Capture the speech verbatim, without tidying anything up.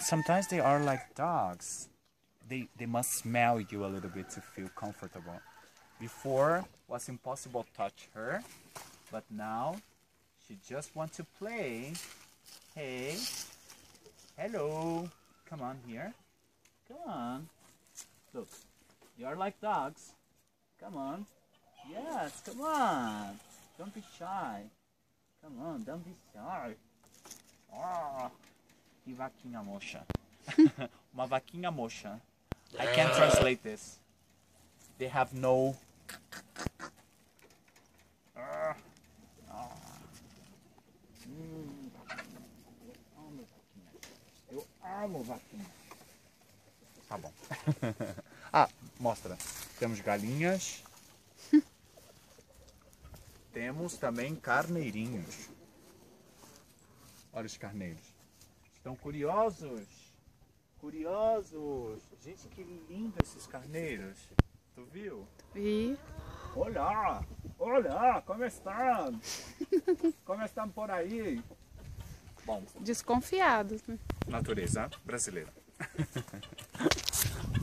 sometimes they are like dogs. They, they must smell you a little bit to feel comfortable. Before, was impossible to touch her, but now she just wants to play. Hey, hello, come on here, come on. Look, you are like dogs. Come on, yes, come on. Don't be shy. Come on, don't be shy. Oh, que vaquinha mocha. Uma vaquinha mocha. I can't translate this. They have no... Ah, ah. Hum. Eu amo vaquinha. Eu amo vaquinha. Tá bom. Ah, mostra. Temos galinhas. Temos também carneirinhos. Olha os carneiros. Estão curiosos? Curiosos. Gente, que lindo esses carneiros. Tu viu? Vi. Olá! Olá! Como estão? Como estão por aí? Bom. Desconfiados, né? Natureza brasileira.